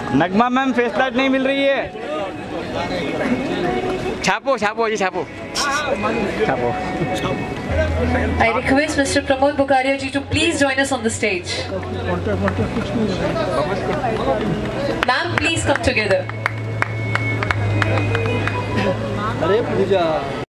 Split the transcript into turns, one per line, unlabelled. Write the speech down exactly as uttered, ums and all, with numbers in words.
नगमा ma'am face light नहीं मिल रही है। छापो छापो जी छापो छापो।
I request Mister Pramod Bukaria ji to please join us on the stage. Ma'am, please come together.
अरे पूजा